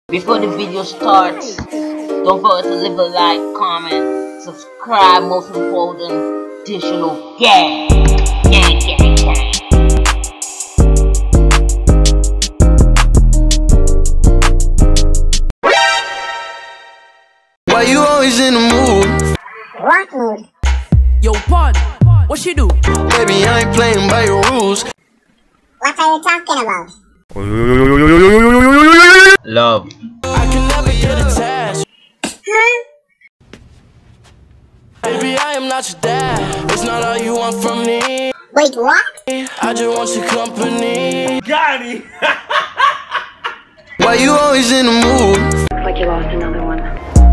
Before the video starts, don't forget to leave a like, comment, subscribe, most important, DeshAloof gang. Why you always in the mood? What mood? Yo, Pod, what she do? Baby, I ain't playing by your rules. What are you talking about? Love. I can never get attached. Huh? Baby, I am not your dad. It's not all you want from me. Wait, what? I just want your company. Got it. Why you always in the mood? Looks like you lost another one.